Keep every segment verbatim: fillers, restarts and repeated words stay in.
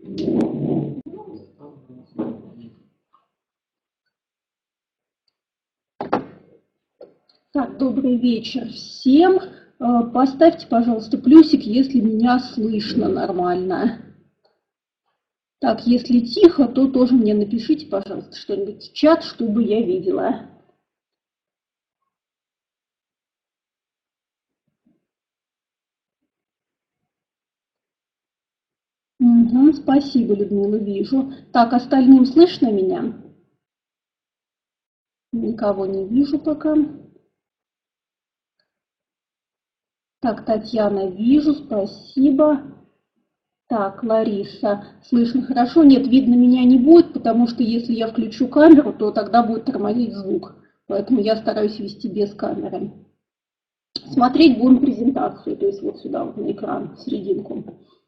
Так, добрый вечер всем. Поставьте, пожалуйста, плюсик, если меня слышно нормально. Так, если тихо, то тоже мне напишите, пожалуйста, что-нибудь в чат, чтобы я видела. Угу, спасибо, Людмила, вижу. Так, остальным слышно меня? Никого не вижу пока. Так, Татьяна, вижу, спасибо. Так, Лариса, слышно хорошо? Нет, видно меня не будет, потому что если я включу камеру, то тогда будет тормозить звук. Поэтому я стараюсь вести без камеры. Смотреть будем презентацию, то есть вот сюда, вот на экран, в серединку.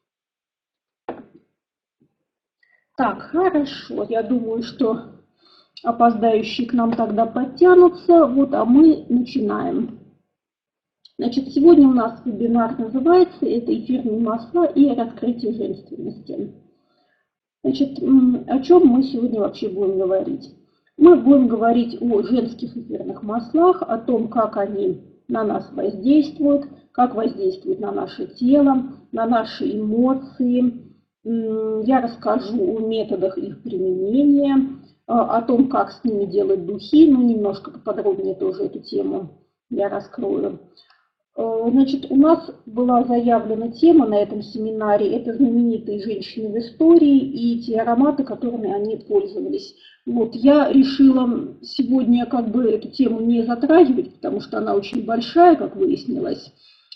Так, хорошо, я думаю, что опоздающие к нам тогда подтянутся. Вот, а мы начинаем. Значит, сегодня у нас вебинар называется «Это эфирные масла и раскрытие женственности». Значит, о чем мы сегодня вообще будем говорить? Мы будем говорить о женских эфирных маслах, о том, как они на нас воздействуют, как воздействуют на наше тело, на наши эмоции. Я расскажу о методах их применения, о том, как с ними делать духи, ну, немножко поподробнее тоже эту тему я раскрою. Значит, у нас была заявлена тема на этом семинаре, это знаменитые женщины в истории и те ароматы, которыми они пользовались. Вот, я решила сегодня как бы эту тему не затрагивать, потому что она очень большая, как выяснилось,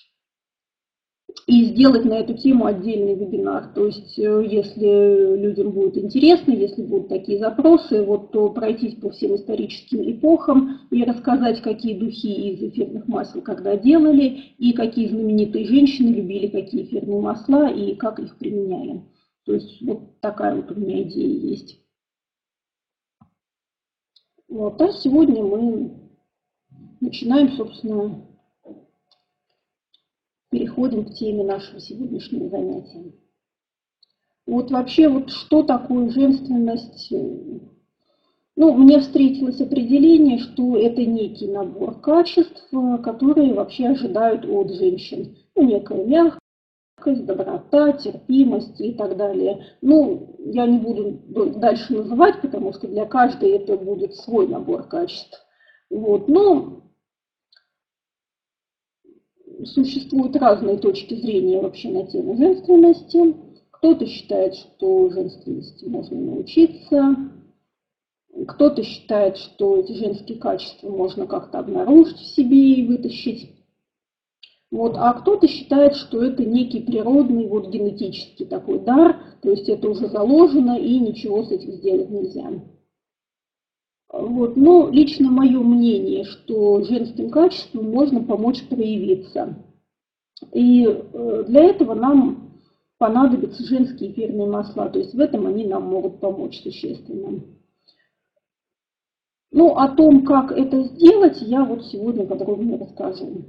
и сделать на эту тему отдельный вебинар. То есть, если людям будет интересно, если будут такие запросы, вот, то пройтись по всем историческим эпохам и рассказать, какие духи из эфирных масел когда делали, и какие знаменитые женщины любили какие эфирные масла, и как их применяли. То есть, вот такая вот у меня идея есть. Вот, а сегодня мы начинаем, собственно, переходим к теме нашего сегодняшнего занятия. Вот вообще, вот что такое женственность? Ну, мне встретилось определение, что это некий набор качеств, которые вообще ожидают от женщин. Ну, некая мягкость, доброта, терпимость и так далее. Ну, я не буду дальше называть, потому что для каждой это будет свой набор качеств. Вот, но существуют разные точки зрения вообще на тему женственности. Кто-то считает, что женственности можно научиться, кто-то считает, что эти женские качества можно как-то обнаружить в себе и вытащить. Вот. А кто-то считает, что это некий природный, вот, генетический такой дар, то есть это уже заложено и ничего с этим сделать нельзя. Вот. Но лично мое мнение, что женским качествам можно помочь проявиться. И для этого нам понадобятся женские эфирные масла, то есть в этом они нам могут помочь существенно. Ну, о том, как это сделать, я вот сегодня подробнее расскажу.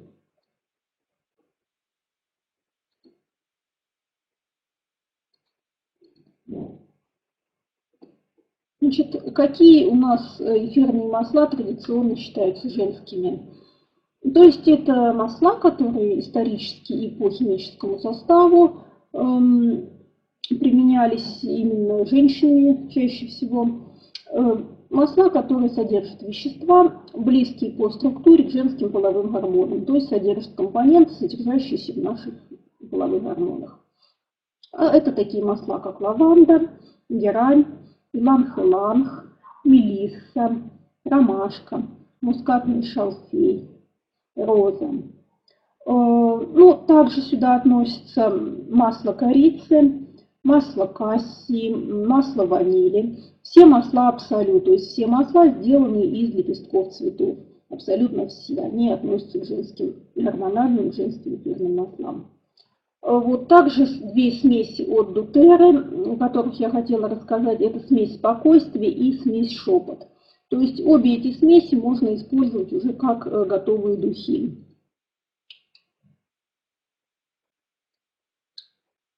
Значит, какие у нас эфирные масла традиционно считаются женскими? То есть это масла, которые исторически и по химическому составу эм, применялись именно женщинами чаще всего. Э, масла, которые содержат вещества, близкие по структуре к женским половым гормонам, то есть содержат компоненты, содержащиеся в наших половых гормонах. Это такие масла, как лаванда, герань, иланг-иланг, мелисса, ромашка, мускатный шалфей, роза. Ну, также сюда относятся масло корицы, масло кассии, масло ванили. Все масла абсолютно, то есть все масла сделаны из лепестков цветов. Абсолютно все. Они относятся к женским гормональным, к женским эфирным маслам. Вот также две смеси от доTERRA, о которых я хотела рассказать, это смесь спокойствия и смесь шепот. То есть обе эти смеси можно использовать уже как готовые духи.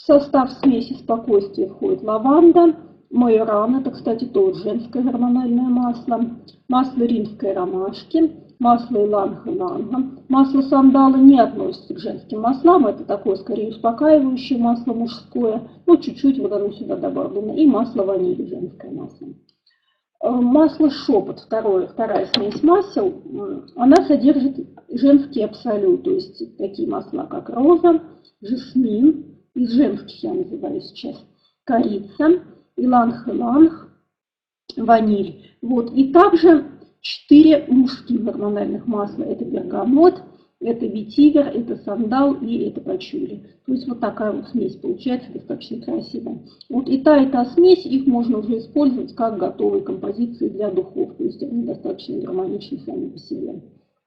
состав смеси спокойствия входит лаванда, майоран, это, кстати, тоже женское гормональное масло, масло римской ромашки, масло иланг-иланга. Масло сандала не относится к женским маслам, это такое скорее успокаивающее масло мужское, ну чуть-чуть вот оно сюда добавлено, и масло ванили, женское масло. Масло шепот, второе, вторая смесь масел, она содержит женский абсолют, то есть такие масла, как роза, жасмин, из женских я называю сейчас, корица, иланг-иланг, ваниль. Вот. И также четыре мужских гормональных масла. Это бергамот, это ветивер, это сандал и это пачули. То есть вот такая вот смесь получается достаточно красивая. Вот и та, и та смесь, их можно уже использовать как готовые композиции для духов. То есть они достаточно гармоничны сами по себе.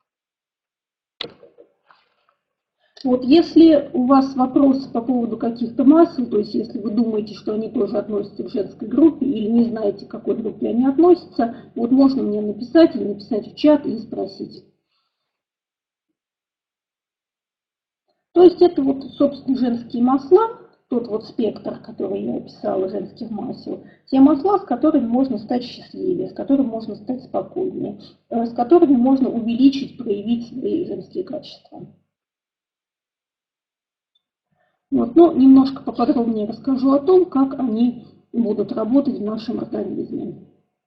Вот если у вас вопросы по поводу каких-то масел, то есть если вы думаете, что они тоже относятся к женской группе или не знаете, к какой группе они относятся, вот можно мне написать или написать в чат и спросить. То есть это вот, собственно, женские масла, тот вот спектр, который я описала, женских масел, те масла, с которыми можно стать счастливее, с которыми можно стать спокойнее, с которыми можно увеличить, проявить свои женские качества. Вот, но немножко поподробнее расскажу о том, как они будут работать в нашем организме.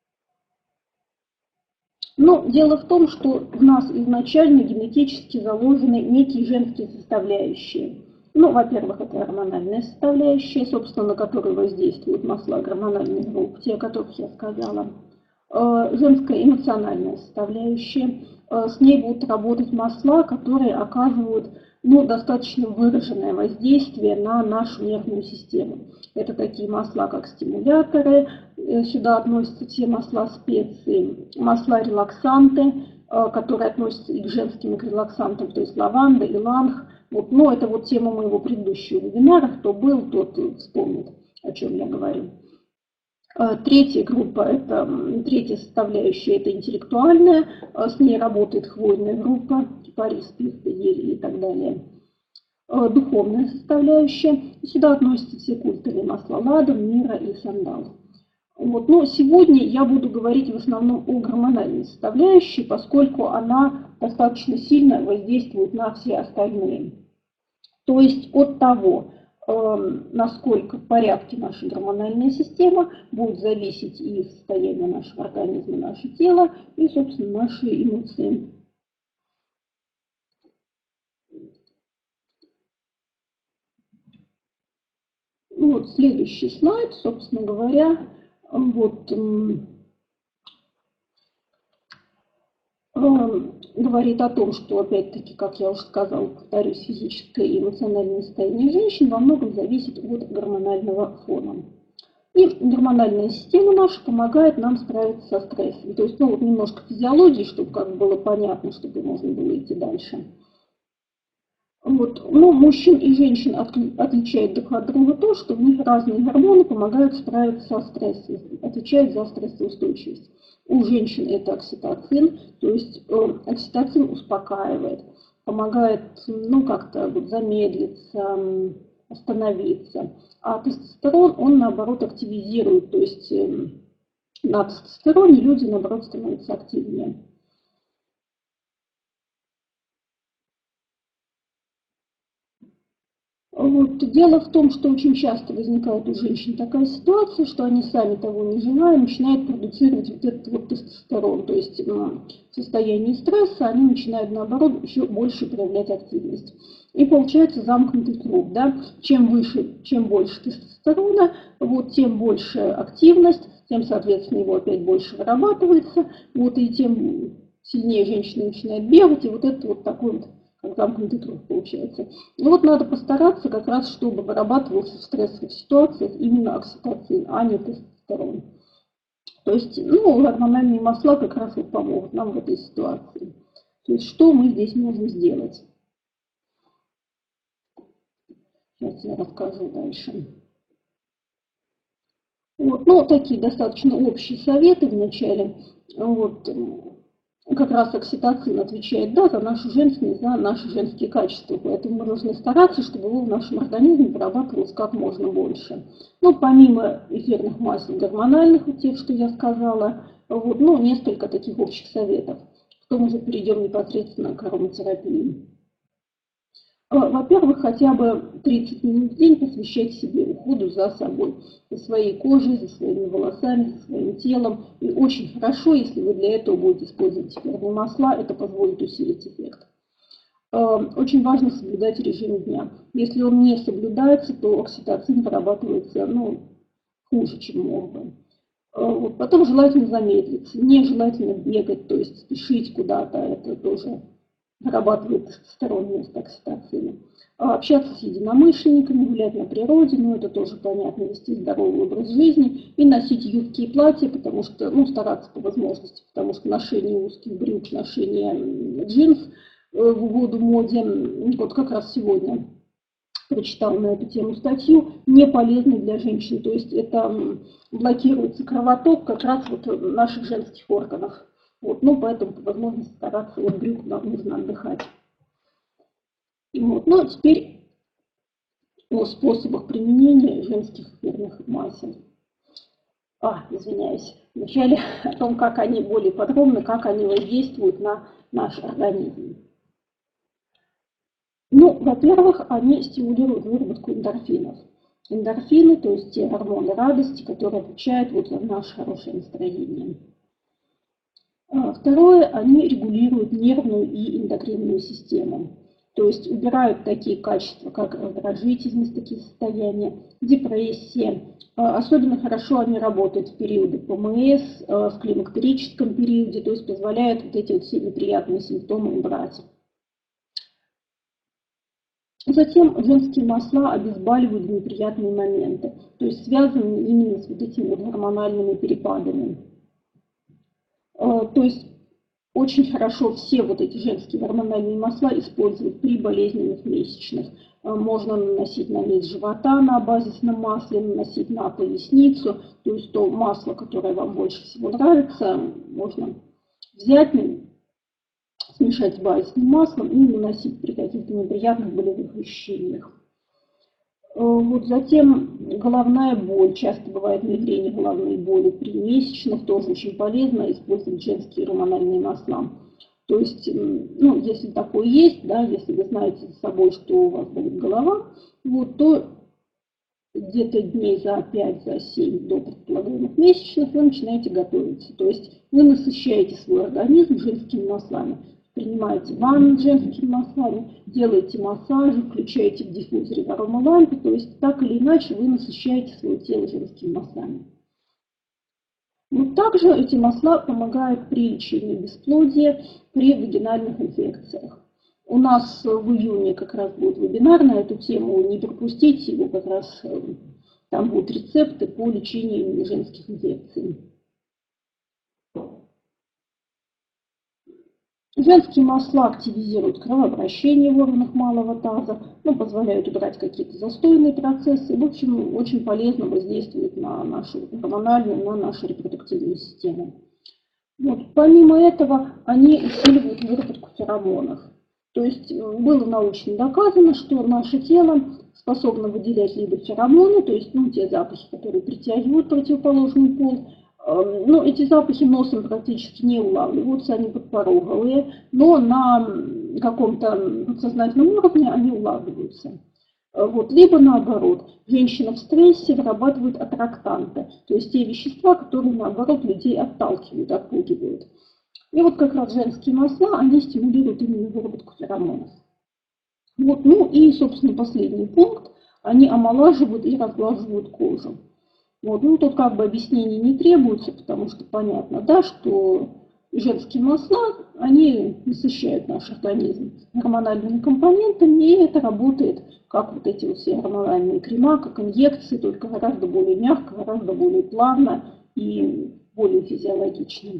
Но дело в том, что в нас изначально генетически заложены некие женские составляющие. Ну, во-первых, это гормональная составляющая, собственно, на которую воздействуют масла гормональных групп, те, о которых я сказала. Женская эмоциональная составляющая. С ней будут работать масла, которые оказывают ну, достаточно выраженное воздействие на нашу нервную систему. Это такие масла, как стимуляторы, сюда относятся те масла специи, масла релаксанты, которые относятся и к женским, и к релаксантам, то есть лаванда, иланг. Вот, но это вот тема моего предыдущего вебинара, кто был, тот вспомнит, о чем я говорю. Третья группа, это, третья составляющая, это интеллектуальная, с ней работает хвойная группа, кипарис, пихта, ель и так далее. Духовная составляющая, сюда относятся все культовые масла ладан, мира и сандал. Вот. Но сегодня я буду говорить в основном о гормональной составляющей, поскольку она достаточно сильно воздействует на все остальные. То есть от того, насколько в порядке наша гормональная система, будет зависеть и состояние нашего организма, наше тело, и, собственно, наши эмоции. Вот следующий слайд, собственно говоря, вот, говорит о том, что, опять-таки, как я уже сказала, повторюсь, физическое и эмоциональное состояние женщин во многом зависит от гормонального фона. И гормональная система наша помогает нам справиться со стрессом. То есть, ну, вот немножко физиологии, чтобы как бы было понятно, чтобы можно было идти дальше. Вот. Но мужчин и женщин отличает друг от друга то, что в них разные гормоны помогают справиться со стрессом, отвечают за стрессоустойчивость. У женщин это окситоцин, то есть э, окситоцин успокаивает, помогает ну, как-то вот, замедлиться, остановиться. А тестостерон, он наоборот активизирует, то есть э, на тестостероне люди наоборот становятся активнее. Вот. Дело в том, что очень часто возникает у женщин такая ситуация, что они сами того не желая начинают продуцировать вот этот вот тестостерон. То есть в состоянии стресса они начинают наоборот еще больше проявлять активность. И получается замкнутый круг. Да? Чем выше, чем больше тестостерона, вот, тем больше активность, тем, соответственно, его опять больше вырабатывается, вот, и тем сильнее женщина начинает бегать, и вот это вот такой вот как замкнутый круг получается. И вот надо постараться как раз, чтобы вырабатывался в стрессовых ситуациях именно окситоцин, а не тестостерон. То есть, ну, гормональные масла как раз вот помогут нам в этой ситуации. То есть, что мы здесь можем сделать? Сейчас я расскажу дальше. Вот, ну, такие достаточно общие советы в начале. Вот. как раз окситоцин отвечает, да, за нашу женственность, за наши женские качества. Поэтому мы должны стараться, чтобы его в нашем организме вырабатывалось как можно больше. Ну, помимо эфирных масел гормональных, вот тех, что я сказала, вот, ну, несколько таких общих советов. Потом уже перейдем непосредственно к ароматерапии. Во-первых, хотя бы тридцать минут в день посвящать себе уходу за собой, за своей кожей, за своими волосами, за своим телом. И очень хорошо, если вы для этого будете использовать эфирные масла, это позволит усилить эффект. Очень важно соблюдать режим дня. Если он не соблюдается, то окситоцин вырабатывается, ну, хуже, чем мог бы. Вот. Потом желательно замедлиться, нежелательно бегать, то есть спешить куда-то, это тоже вырабатывает сторонность окситоцина. Общаться с единомышленниками, гулять на природе, ну это тоже понятно, вести здоровый образ жизни и носить юбки и платья, потому что, ну, стараться по возможности, потому что ношение узких брюк, ношение джинс в угоду моде, вот как раз сегодня прочитала на эту тему статью, не полезны для женщин, то есть это блокируется кровоток как раз вот наших женских органов. Вот, ну, поэтому по возможности стараться от брюк нужно отдыхать. И вот, ну, теперь о способах применения женских эфирных масел. А, извиняюсь, вначале о том, как они более подробно, как они воздействуют на наш организм. Ну, во-первых, они стимулируют выработку эндорфинов. Эндорфины, то есть те гормоны радости, которые отвечают вот за наше хорошее настроение. Второе, они регулируют нервную и эндокринную систему. То есть убирают такие качества, как раздражительность, такие состояния, депрессия. Особенно хорошо они работают в периоды ПМС, в климактерическом периоде, то есть позволяют вот эти вот все неприятные симптомы убрать. Затем женские масла обезболивают неприятные моменты, то есть связаны именно с вот этими вот гормональными перепадами. То есть очень хорошо все вот эти женские гормональные масла использовать при болезненных месячных. Можно наносить на низ живота на базисном масле, наносить на поясницу, то есть то масло, которое вам больше всего нравится, можно взять, смешать с базисным маслом и наносить при каких-то неприятных болевых ощущениях. Вот затем головная боль, часто бывает мигрень, головные боли при месячных, тоже очень полезно использовать женские гормональные масла. То есть, ну, если такое есть, да, если вы знаете за собой, что у вас болит голова, вот, то где-то дней за пять, за семь до предполагаемых месячных вы начинаете готовиться. То есть вы насыщаете свой организм женскими маслами. Принимаете ванну с женскими маслами, делаете массажи, включаете в диффузоре в аромалампе, то есть так или иначе вы насыщаете свое тело женскими маслами. Но также эти масла помогают при лечении бесплодия, при вагинальных инфекциях. У нас в июне как раз будет вебинар на эту тему, не пропустите его, как раз там будут рецепты по лечению женских инфекций. Женские масла активизируют кровообращение в органах малого таза, ну, позволяют убрать какие-то застойные процессы. В общем, очень полезно воздействуют на нашу гормональную, на нашу репродуктивную систему. Вот. Помимо этого, они усиливают выработку феромонов. То есть было научно доказано, что наше тело способно выделять либо феромоны, то есть ну, те запахи, которые притягивают противоположный пол. Но эти запахи носом практически не улавливаются, они подпороговые, но на каком-то подсознательном уровне они улавливаются. Вот. Либо наоборот, женщина в стрессе вырабатывает аттрактанты, то есть те вещества, которые наоборот людей отталкивают, отпугивают. И вот как раз женские масла, они стимулируют именно выработку феромонов. Вот. Ну и, собственно, последний пункт, они омолаживают и разглаживают кожу. Вот. Ну, тут как бы объяснений не требуется, потому что понятно, да, что женские масла, они насыщают наш организм гормональными компонентами, и это работает как вот эти вот все гормональные крема, как инъекции, только гораздо более мягко, гораздо более плавно и более физиологично.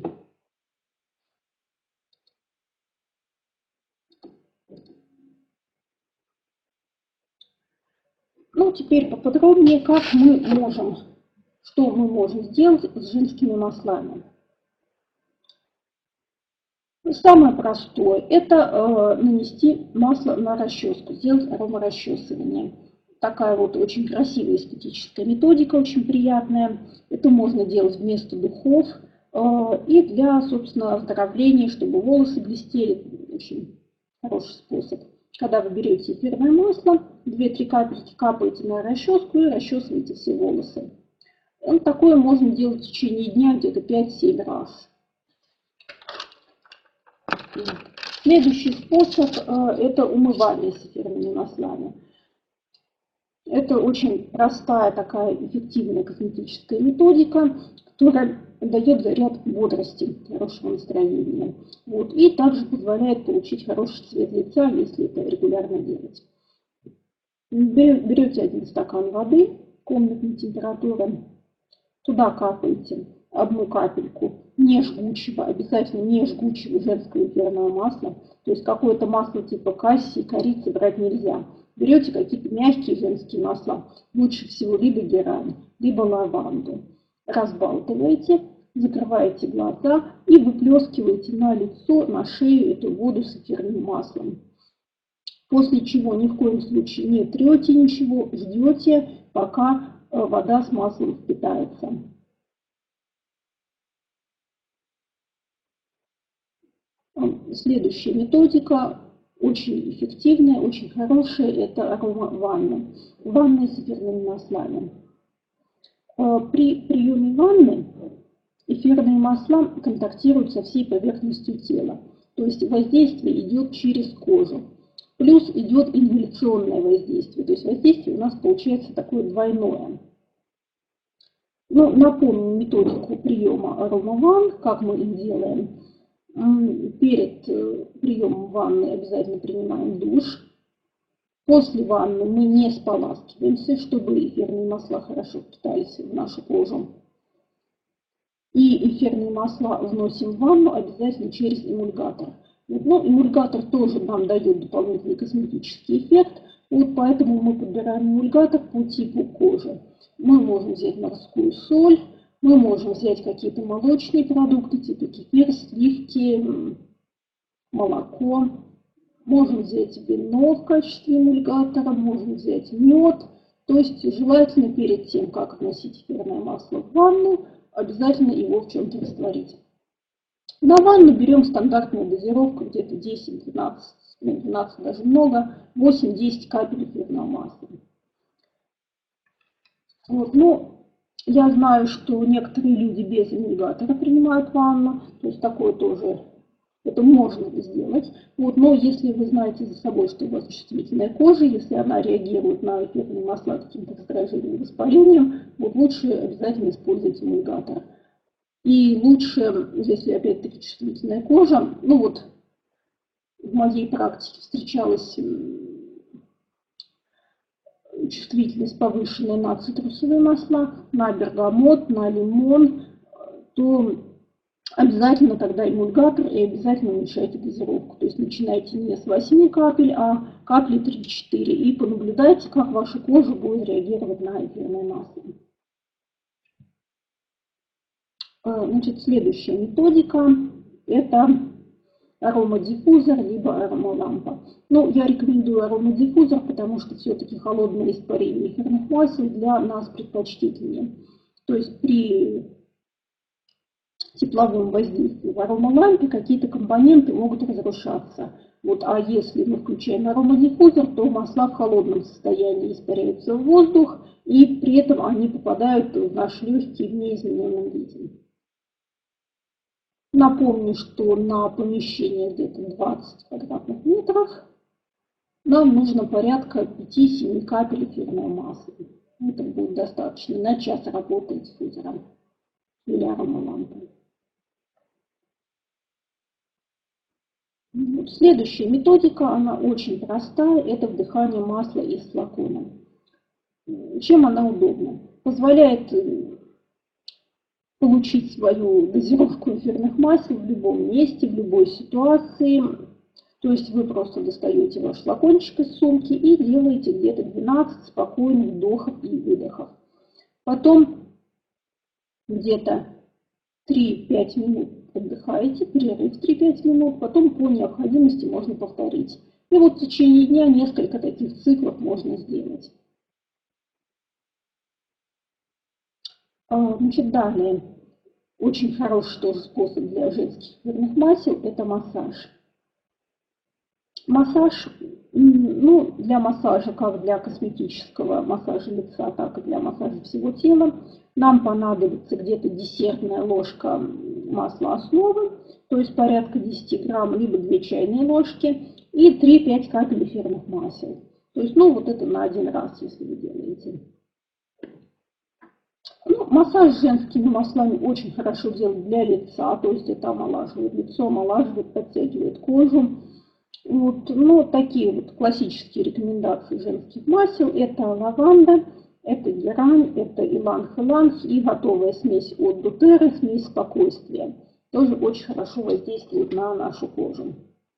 Ну, теперь поподробнее, как мы можем, что мы можем сделать с женскими маслами. Самое простое – это э, нанести масло на расческу, сделать аромарасчесывание. Такая вот очень красивая эстетическая методика, очень приятная. Это можно делать вместо духов э, и для, собственно, оздоровления, чтобы волосы блестели. Очень хороший способ. Когда вы берете эфирное масло, две-три капельки капаете на расческу и расчесываете все волосы. Вот такое можно делать в течение дня где-то пять-семь раз. Следующий способ – это умывание с эфирными маслами. Это очень простая, такая эффективная косметическая методика, которая дает заряд бодрости, хорошего настроения. Вот. И также позволяет получить хороший цвет лица, если это регулярно делать. Берете один стакан воды комнатной температуры, туда капаете одну капельку не жгучего, обязательно не жгучего женского эфирного масла. То есть какое-то масло типа кассии, корицы брать нельзя. Берете какие-то мягкие женские масла, лучше всего либо герань, либо лаванду. Разбалтываете, закрываете глаза и выплескиваете на лицо, на шею эту воду с эфирным маслом. После чего ни в коем случае не трете ничего, ждете, пока вода с маслом впитается. Следующая методика, очень эффективная, очень хорошая, это аромаванна. Ванна с эфирными маслами. При приеме ванны эфирные масла контактируют со всей поверхностью тела. То есть воздействие идет через кожу. Плюс идет ингаляционное воздействие. То есть воздействие у нас получается такое двойное. Ну, напомню методику приема аромаванн, как мы их делаем. Перед приемом ванны обязательно принимаем душ. После ванны мы не споласкиваемся, чтобы эфирные масла хорошо впитались в нашу кожу. И эфирные масла вносим в ванну обязательно через эмульгатор. Но эмульгатор тоже нам дает дополнительный косметический эффект, вот поэтому мы подбираем эмульгатор по типу кожи. Мы можем взять морскую соль, мы можем взять какие-то молочные продукты, типа кефир, сливки, молоко. Можем взять вино в качестве эмульгатора, можем взять мед. То есть желательно перед тем, как вносить эфирное масло в ванну, обязательно его в чем-то растворить. На ванну берем стандартную дозировку, где-то десять-двенадцать, двенадцать даже много, восемь-десять капель эфирного масла. Вот, ну, я знаю, что некоторые люди без эмульгатора принимают ванну, то есть такое тоже, это можно сделать. Вот, но если вы знаете за собой, что у вас чувствительная кожа, если она реагирует на эфирные масла каким-то раздражением, воспалением, вот лучше обязательно использовать эмульгатор. И лучше, если опять-таки чувствительная кожа, ну вот в моей практике встречалась чувствительность повышенная на цитрусовые масла, на бергамот, на лимон, то обязательно тогда эмульгатор и обязательно уменьшайте дозировку. То есть начинайте не с восьми капель, а капли три-четыре. И понаблюдайте, как ваша кожа будет реагировать на эфирное масло. Значит, следующая методика – это аромадиффузор либо аромалампа. Ну, я рекомендую аромадиффузор, потому что все-таки холодное испарение эфирных масел для нас предпочтительнее. То есть при тепловом воздействии в аромалампе какие-то компоненты могут разрушаться. Вот, а если мы включаем аромадиффузор, то масла в холодном состоянии испаряются в воздух, и при этом они попадают в наши легкие в неизмененном виде. Напомню, что на помещение где-то двадцать квадратных метров нам нужно порядка пяти-семи капель эфирного масла. Это будет достаточно на час работы диффузора или аромалампы. Вот. Следующая методика, она очень простая, это вдыхание масла из флакона. Чем она удобна? Позволяет получить свою дозировку эфирных масел в любом месте, в любой ситуации. То есть вы просто достаете ваш флакончик из сумки и делаете где-то двенадцать спокойных вдохов и выдохов. Потом где-то три-пять минут отдыхаете, перерыв три-пять минут, потом по необходимости можно повторить. И вот в течение дня несколько таких циклов можно сделать. Значит, далее, очень хороший тоже способ для женских эфирных масел – это массаж. Массаж, ну, для массажа, как для косметического массажа лица, так и для массажа всего тела, нам понадобится где-то десертная ложка масла основы, то есть порядка десяти грамм, либо две чайные ложки, и три-пять капель эфирных масел. То есть, ну, вот это на один раз, если вы делаете. Ну, массаж женскими маслами очень хорошо делать для лица, то есть это омолаживает лицо, омолаживает, подтягивает кожу. Вот, ну, такие вот классические рекомендации женских масел – это лаванда, это герань, это иланг-иланг и готовая смесь от доTERRA, смесь спокойствия. Тоже очень хорошо воздействует на нашу кожу.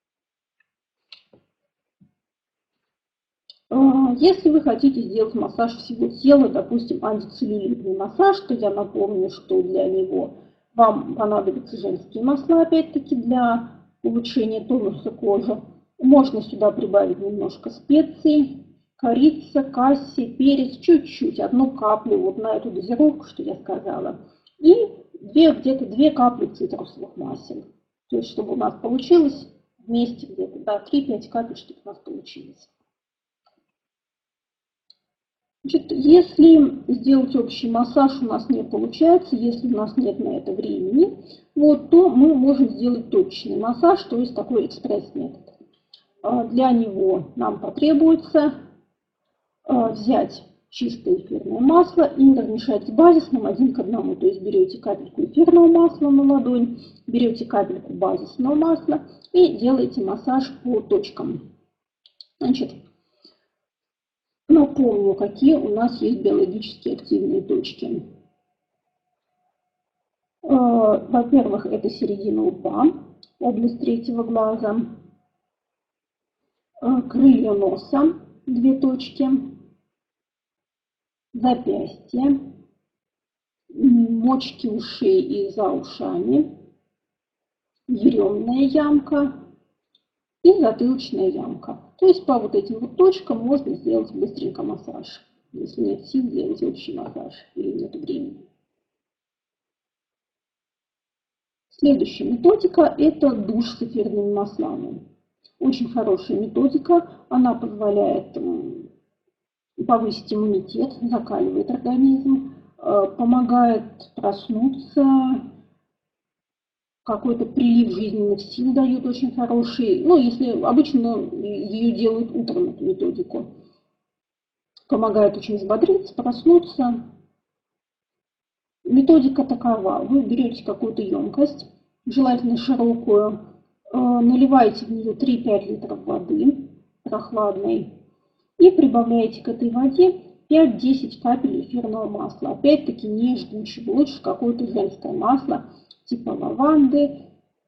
Если вы хотите сделать массаж всего тела, допустим, антицеллюлитный массаж, то я напомню, что для него вам понадобятся женские масла, опять-таки, для улучшения тонуса кожи. Можно сюда прибавить немножко специй, корица, кассий, перец, чуть-чуть, одну каплю вот на эту дозировку, что я сказала. И где-то две капли цитрусовых масел. То есть, чтобы у нас получилось вместе где-то, да, три-пять капель, чтобы у нас получилось. Значит, если сделать общий массаж у нас не получается, если у нас нет на это времени, вот, то мы можем сделать точечный массаж, то есть такой экспресс-метод. Для него нам потребуется взять чистое эфирное масло и размешать с базисным один к одному. То есть берете капельку эфирного масла на ладонь, берете капельку базисного масла и делаете массаж по точкам. Значит, напомню, какие у нас есть биологически активные точки. Во-первых, это середина лба, область третьего глаза, крылья носа, две точки, запястье, мочки ушей и за ушами, еремная ямка и затылочная ямка. То есть по вот этим вот точкам можно сделать быстренько массаж, если нет сил делать общий массаж или нет времени. Следующая методика – это душ с эфирными маслами. Очень хорошая методика, она позволяет повысить иммунитет, закаливает организм, помогает проснуться, какой-то прилив жизненных сил дает очень хороший. Ну, если обычно ее делают утром, эту методику. Помогает очень взбодриться, проснуться. Методика такова. Вы берете какую-то емкость, желательно широкую, наливаете в нее три-пять литров воды прохладной и прибавляете к этой воде пять-десять капель эфирного масла. Опять-таки не жгучего, лучше какое-то женское масло типа лаванды,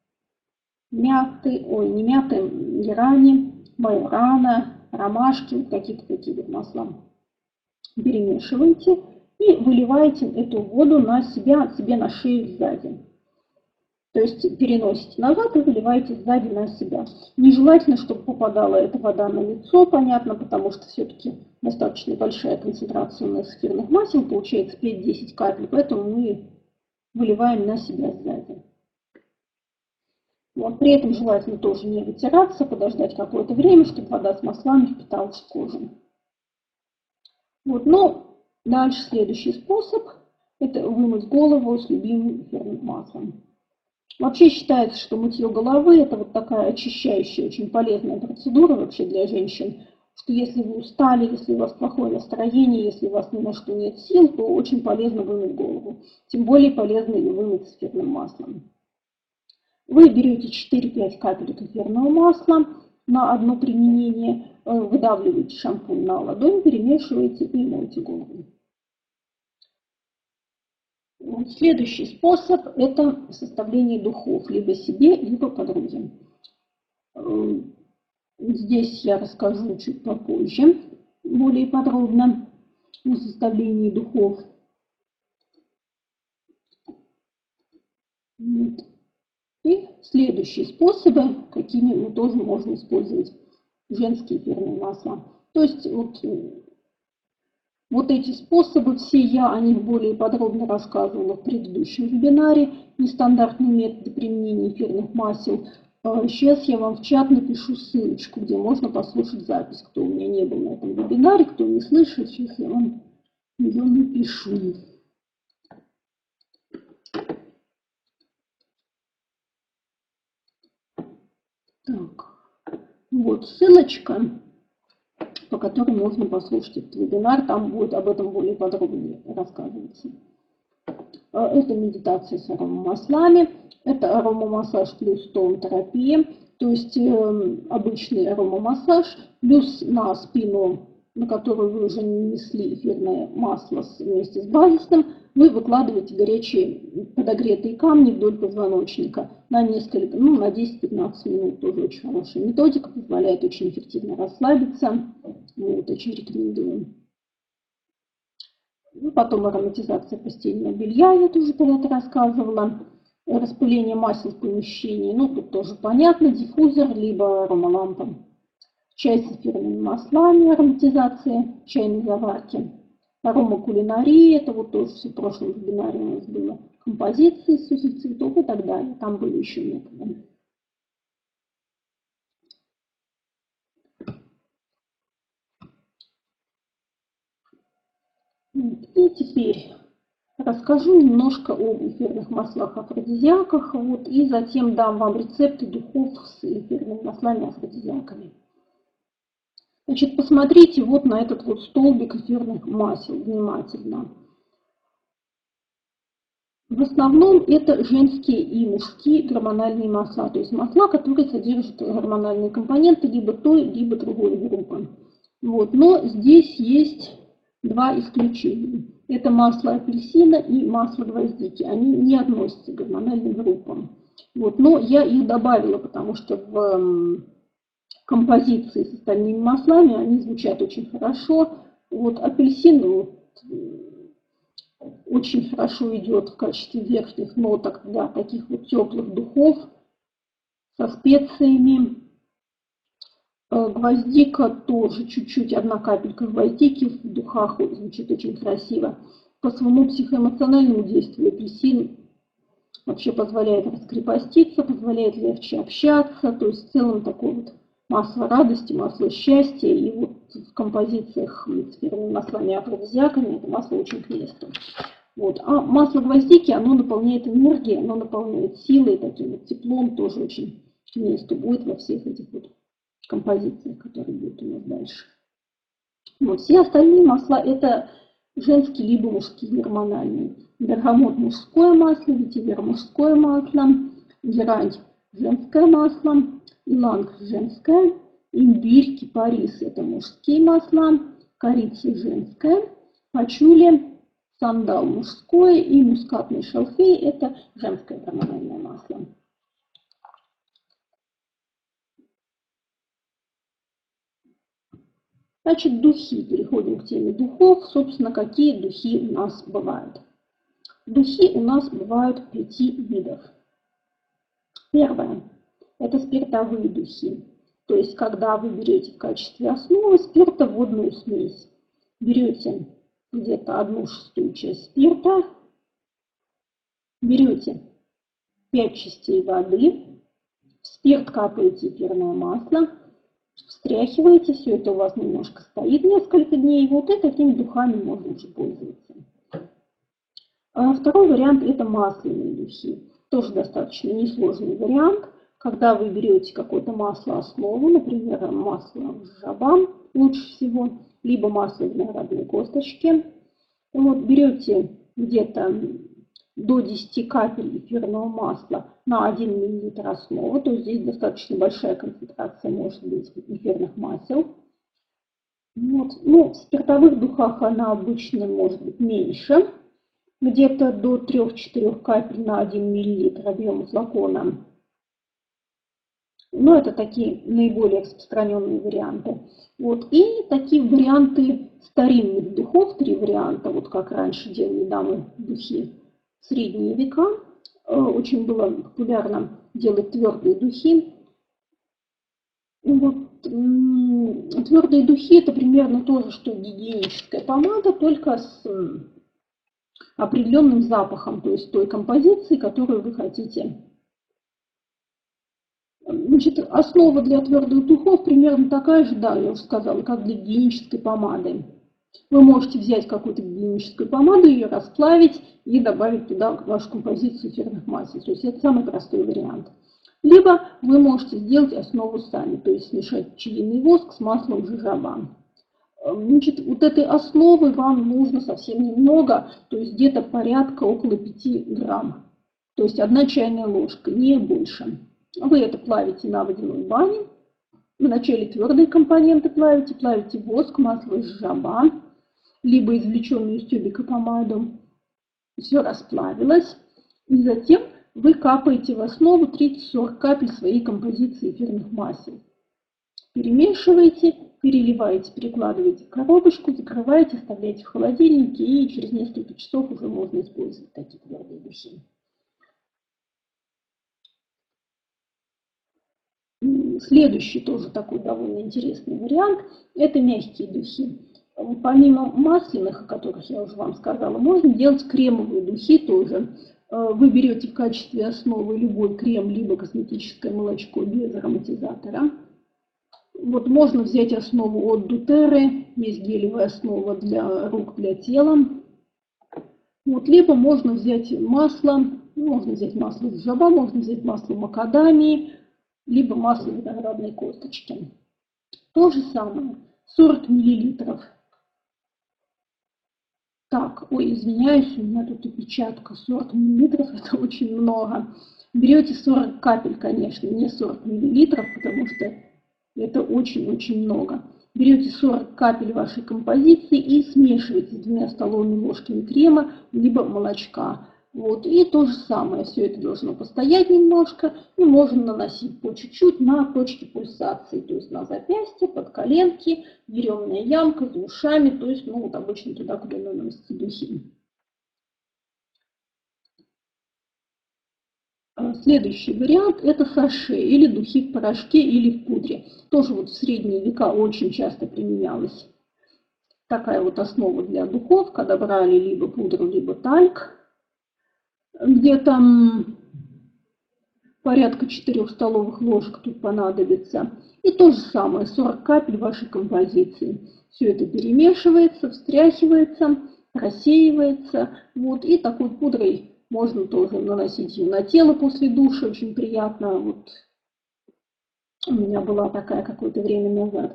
мяты, ой, не мяты, герани, майорана, ромашки, какие-то такие вот масла. Перемешиваете и выливаете эту воду на себя, себе на шею сзади. То есть переносите назад и выливаете сзади на себя. Нежелательно, чтобы попадала эта вода на лицо, понятно, потому что все-таки достаточно большая концентрация у нас эфирных масел, получается пять-десять капель, поэтому мы выливаем на себя сзади. Вот, при этом желательно тоже не вытираться, подождать какое-то время, чтобы вода с маслами впиталась в кожу. Вот, но дальше следующий способ – это вымыть голову с любимым эфирным маслом. Вообще считается, что мытье головы – это вот такая очищающая, очень полезная процедура вообще для женщин, что если вы устали, если у вас плохое настроение, если у вас ни на что нет сил, то очень полезно вымыть голову. Тем более полезно ее вымыть с эфирным маслом. Вы берете четыре-пять капель эфирного масла на одно применение, выдавливаете шампунь на ладонь, перемешиваете и моете голову. Следующий способ – это составление духов либо себе, либо подруге. Здесь я расскажу чуть попозже, более подробно о составлении духов. И следующие способы, какими мы тоже можем использовать женские эфирные масла. То есть вот, вот эти способы, все я о них более подробно рассказывала в предыдущем вебинаре. Нестандартные методы применения эфирных масел. Сейчас я вам в чат напишу ссылочку, где можно послушать запись. Кто у меня не был на этом вебинаре, кто не слышит, сейчас я вам ее напишу. Так, вот ссылочка, по которой можно послушать этот вебинар. Там будет об этом более подробно рассказываться. Это медитация с аромамаслами. Это аромамассаж плюс тон-терапия. То есть э, обычный аромамассаж плюс на спину, на которую вы уже нанесли эфирное масло вместе с базисным, вы выкладываете горячие подогретые камни вдоль позвоночника на несколько, ну, на десять-пятнадцать минут. Тоже очень хорошая методика, позволяет очень эффективно расслабиться. Вот, очень рекомендую. Ну, потом ароматизация постельного белья, я тоже когда-то рассказывала. Распыление масел в помещении, ну, тут тоже понятно, диффузор, либо аромалампа. Чай с эфирными маслами, ароматизация чайной заварки. Аромакулинария, это вот тоже все в прошлом вебинаре у нас было. Композиции сухих цветов и так далее. Там были еще методы. И теперь расскажу немножко об эфирных маслах-афродизиаках. Вот, и затем дам вам рецепты духов с эфирными маслами-афродизиаками. Значит, посмотрите вот на этот вот столбик эфирных масел внимательно. В основном это женские и мужские гормональные масла, то есть масла, которые содержат гормональные компоненты либо той, либо другой группы. Вот. Но здесь есть два исключения. Это масло апельсина и масло гвоздики. Они не относятся к гормональным группам. Вот. Но я их добавила, потому что в композиции с остальными маслами они звучат очень хорошо. Вот апельсин вот, очень хорошо идет в качестве верхних ноток для таких вот теплых духов со специями. Гвоздика тоже чуть-чуть, одна капелька гвоздики в духах звучит очень красиво. По своему психоэмоциональному действию апельсин вообще позволяет раскрепоститься, позволяет легче общаться. То есть в целом такое вот масло радости, масло счастья. И вот в композициях с первыми маслами-афродизиаками это масло очень к месту. Вот. А масло гвоздики, оно наполняет энергией, оно наполняет силой, таким вот теплом, тоже очень к месту будет во всех этих вот композициях, которые будут у нас дальше. Вот. Все остальные масла это женские либо мужские гормональные. Бергамот мужское масло, ветивер мужское масло, герань женское масло, иланг женское, имбирь, кипарис это мужские масла, корица женская, пачули, сандал мужское и мускатный шалфей это женское гормональное масло. Значит, духи. Переходим к теме духов. Собственно, какие духи у нас бывают? Духи у нас бывают пяти видов. Первое. Это спиртовые духи. То есть, когда вы берете в качестве основы спиртоводную смесь. Берете где-то одну шестую часть спирта. Берете пять частей воды. В спирт капаете эфирное масло. Встряхиваете, все это у вас немножко стоит несколько дней, вот и такими духами можно уже пользоваться. А второй вариант это масляные духи. Тоже достаточно несложный вариант, когда вы берете какое-то масло основу, например, масло жаба лучше всего, либо масло виноградной косточки. Вот, берете где-то до десяти капель эфирного масла на один миллилитр основы, то есть здесь достаточно большая концентрация может быть эфирных масел. Вот. Ну, в спиртовых духах она обычно может быть меньше, где-то до трёх-четырёх капель на один миллилитр объема флакона. Но это такие наиболее распространенные варианты. Вот. И такие варианты старинных духов, три варианта, вот как раньше делали дамы духи в средние века. Очень было популярно делать твердые духи. Вот, твердые духи это примерно то же, что гигиеническая помада, только с определенным запахом, то есть той композиции, которую вы хотите. Значит, основа для твердых духов примерно такая же, да, я уже сказала, как для гигиенической помады. Вы можете взять какую-то гигиеническую помаду, ее расплавить и добавить туда вашу композицию эфирных масел. То есть это самый простой вариант. Либо вы можете сделать основу сами, то есть смешать пчелиный воск с маслом жожоба. Значит, вот этой основы вам нужно совсем немного, то есть где-то порядка около пяти грамм. То есть одна чайная ложка, не больше. Вы это плавите на водяной бане. Вначале твердые компоненты плавите, плавите воск, масло из жожоба, либо извлеченную из тюбика помаду. Все расплавилось. И затем вы капаете в основу тридцать-сорок капель своей композиции эфирных масел. Перемешиваете, переливаете, перекладываете в коробочку, закрываете, оставляете в холодильнике, и через несколько часов уже можно использовать такие твердые духи. Следующий тоже такой довольно интересный вариант – это мягкие духи. Помимо масляных, о которых я уже вам сказала, можно делать кремовые духи тоже. Вы берете в качестве основы любой крем, либо косметическое молочко без ароматизатора. Вот можно взять основу от доTERRA, есть гелевая основа для рук, для тела. Вот, либо можно взять масло, можно взять масло из жожоба, можно взять масло макадамии, либо масло виноградной косточки. То же самое, сорок миллилитров. Так, ой, извиняюсь, у меня тут опечатка, сорок миллилитров, это очень много. Берете сорок капель, конечно, не сорок миллилитров, потому что это очень-очень много. Берете сорок капель вашей композиции и смешиваете с двумя столовыми ложками крема, либо молочка. Вот. И то же самое, все это должно постоять немножко, и можно наносить по чуть-чуть на точки пульсации, то есть на запястье, под коленки, еремная ямка, за ушами, то есть, ну, вот обычно туда, куда наносятся духи. Следующий вариант – это саше, или духи в порошке, или в пудре. Тоже вот в средние века очень часто применялась такая вот основа для духов, когда брали либо пудру, либо тальк. Где-то порядка четырёх столовых ложек тут понадобится. И то же самое, сорок капель вашей композиции. Все это перемешивается, встряхивается, рассеивается. Вот, и такой пудрой можно тоже наносить ее на тело после душа, очень приятно. Вот у меня была такая какое-то время назад.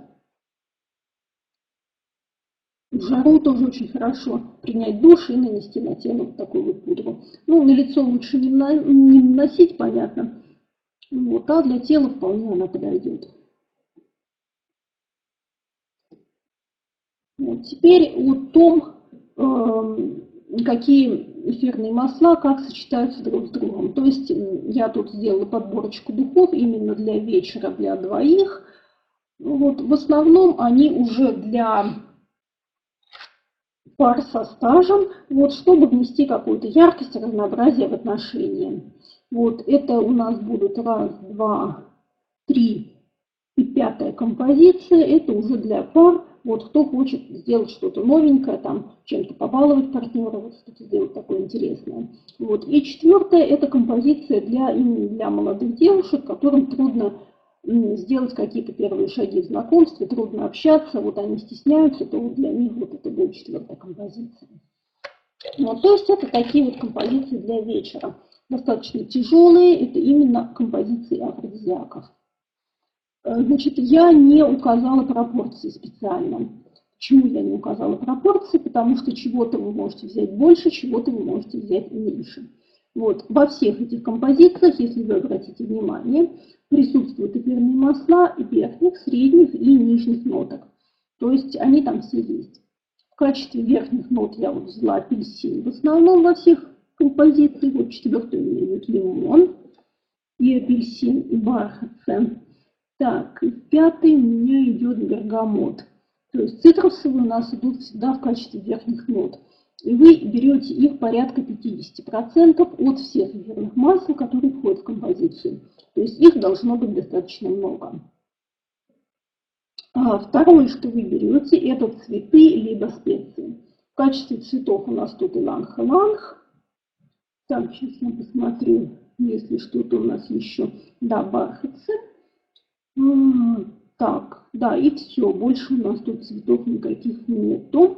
В жару тоже очень хорошо принять душ и нанести на тело вот такую вот пудру. Ну, на лицо лучше не наносить, понятно. Вот, а для тела вполне она подойдет. Вот, теперь о том, э, какие эфирные масла, как сочетаются друг с другом. То есть я тут сделала подборочку духов именно для вечера, для двоих. Вот, в основном они уже для пар со стажем, вот, чтобы внести какую-то яркость, разнообразие в отношения. Вот, это у нас будут раз, два, три и пятая композиция. Это уже для пар. Вот, кто хочет сделать что-то новенькое, там, чем-то побаловать партнера, вот, что-то сделать такое интересное. Вот, и четвертая – это композиция для, именно для молодых девушек, которым трудно сделать какие-то первые шаги в знакомстве, трудно общаться, вот они стесняются, то вот для них вот это будет четвертая композиция. Вот, то есть это такие вот композиции для вечера. Достаточно тяжелые, это именно композиции афродизиаков. Значит, я не указала пропорции специально. Почему я не указала пропорции? Потому что чего-то вы можете взять больше, чего-то вы можете взять меньше. Вот, во всех этих композициях, если вы обратите внимание, присутствуют эфирные масла верхних, средних и нижних ноток. То есть они там все есть. В качестве верхних нот я вот взяла апельсин. В основном во всех композициях. Вот четвертый у меня идет лимон, и апельсин, и бархатцы. Так, и пятый у меня идет бергамот. То есть цитрусовые у нас идут всегда в качестве верхних нот. И вы берете их порядка пятьдесят процентов от всех эфирных масел, которые входят в композицию. То есть их должно быть достаточно много. А второе, что вы берете, это цветы либо специи. В качестве цветов у нас тут иланг-иланг. Так, сейчас я посмотрю, если что-то у нас еще. Да, бархатцы. Так, да, и все. Больше у нас тут цветов никаких нету.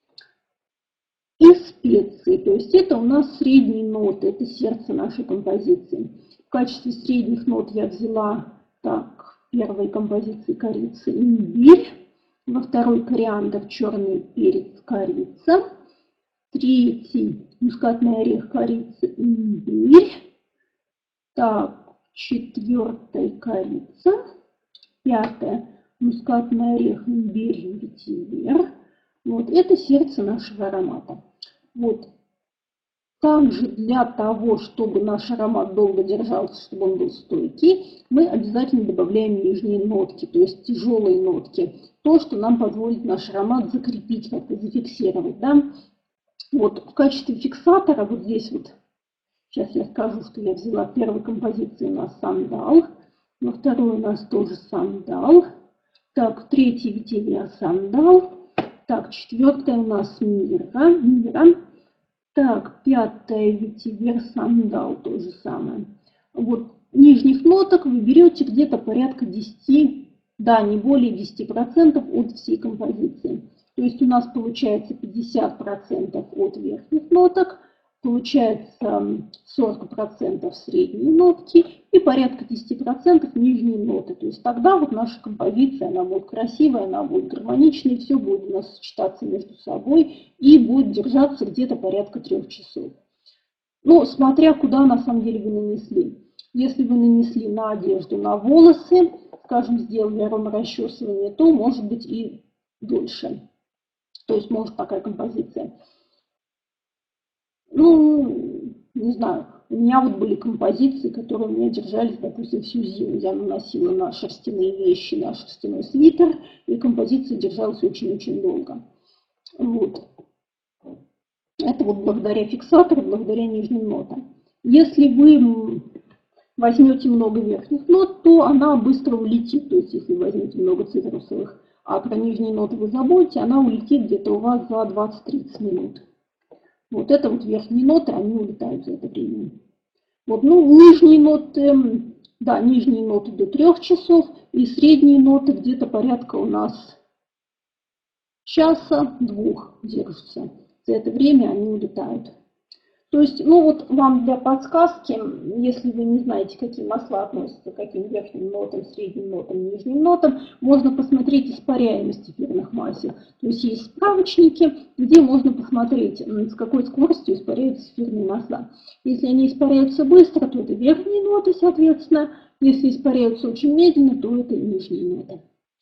И специи. То есть это у нас средние ноты. Это сердце нашей композиции. В качестве средних нот я взяла, так, в первой композиции корица, имбирь. Во второй кориандр, черный перец, корица. Третий мускатный орех, корица, имбирь. Так, четвертая корица. Пятое мускатный орех, имбирь, ветивер. Вот это сердце нашего аромата. Вот. Также для того, чтобы наш аромат долго держался, чтобы он был стойкий, мы обязательно добавляем нижние нотки, то есть тяжелые нотки. То, что нам позволит наш аромат закрепить, как-то зафиксировать. Да? Вот в качестве фиксатора вот здесь вот, сейчас я скажу, что я взяла в первой композиции у нас сандал, во второй у нас тоже сандал, так, в третьей ветивер сандал, так, четвертая у нас мира, мира. Так, пятая ветивер сандал, то же самое. Вот нижних ноток вы берете где-то порядка десяти, да, не более десяти процентов от всей композиции. То есть у нас получается пятьдесят процентов от верхних ноток, получается сорок процентов средние нотки и порядка десять процентов нижние ноты. То есть тогда вот наша композиция, она будет красивая, она будет гармоничной, все будет у нас сочетаться между собой и будет держаться где-то порядка трех часов. Ну, смотря куда на самом деле вы нанесли. Если вы нанесли на одежду, на волосы, скажем, сделали аромарасчесывание, то может быть и дольше. То есть может такая композиция. Ну, не знаю, у меня вот были композиции, которые у меня держались, допустим, всю зиму. Я наносила на шерстяные вещи, на шерстяной свитер, и композиция держалась очень-очень долго. Вот. Это вот благодаря фиксатору, благодаря нижним нотам. Если вы возьмете много верхних нот, то она быстро улетит. То есть если возьмете много цитрусовых, а про нижние ноты вы забудете, она улетит где-то у вас за двадцать-тридцать минут. Вот это вот верхние ноты, они улетают за это время. Вот, ну, нижние ноты, да, нижние ноты до трех часов, и средние ноты где-то порядка у нас часа-двух держатся. За это время они улетают. То есть, ну вот вам для подсказки, если вы не знаете, какие масла относятся к каким верхним нотам, средним нотам, нижним нотам, можно посмотреть испаряемость эфирных масел. То есть есть справочники, где можно посмотреть, с какой скоростью испаряются эфирные масла. Если они испаряются быстро, то это верхние ноты, соответственно. Если испаряются очень медленно, то это нижние ноты.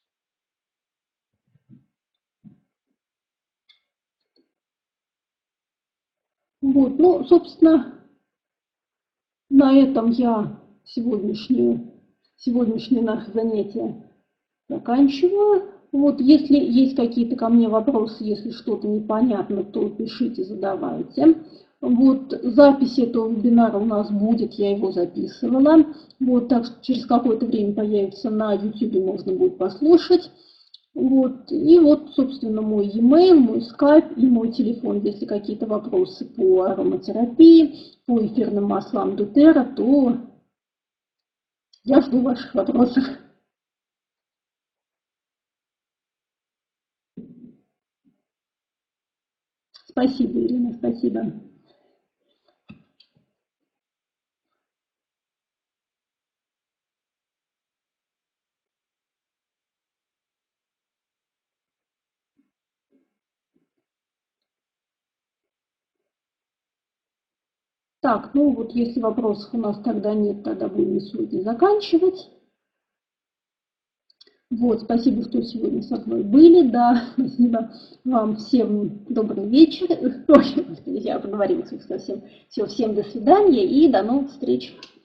Вот, ну, собственно, на этом я сегодняшнее, сегодняшнее наше занятие заканчиваю. Вот, если есть какие-то ко мне вопросы, если что-то непонятно, то пишите, задавайте. Вот, запись этого вебинара у нас будет, я его записывала. Вот, так что через какое-то время появится на YouTube, можно будет послушать. Вот, и вот, собственно, мой e-mail, мой скайп и мой телефон. Если какие-то вопросы по ароматерапии, по эфирным маслам доTERRA, то я жду ваших вопросов. Спасибо, Ирина, спасибо. Так, ну вот если вопросов у нас тогда нет, тогда будем сегодня заканчивать. Вот, спасибо, что сегодня со мной были, да, спасибо вам всем добрый вечер. Ой, я поговорила совсем. Все, всем до свидания и до новых встреч.